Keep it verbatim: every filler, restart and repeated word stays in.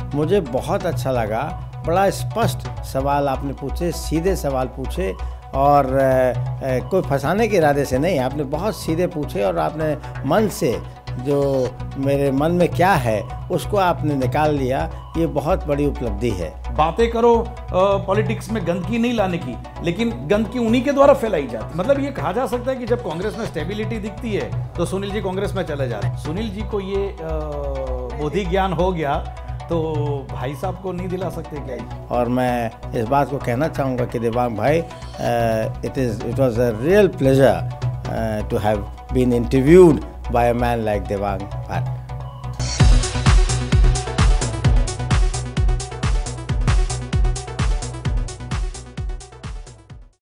मुझे बहुत अच्छा लगा। बड़ा स्पष्ट सवाल आपने पूछे, सीधे सवाल पूछे और आ, आ, कोई फंसाने के इरादे से नहीं, आपने बहुत सीधे पूछे और आपने मन से जो मेरे मन में क्या है उसको आपने निकाल लिया। ये बहुत बड़ी उपलब्धि है। बातें करो पॉलिटिक्स में गंदगी नहीं लाने की, लेकिन गंदगी उन्हीं के द्वारा फैलाई जाती। मतलब ये कहा जा सकता है कि जब कांग्रेस में स्टेबिलिटी दिखती है तो सुनील जी कांग्रेस में चले जाते हैं। सुनील जी को ये बोधि ज्ञान हो गया तो भाई साहब को नहीं दिला सकते क्या? और मैं इस बात को कहना चाहूँगा कि देवांग भाई, it is it was a real pleasure to have been interviewed by a man like Devang Bhatt.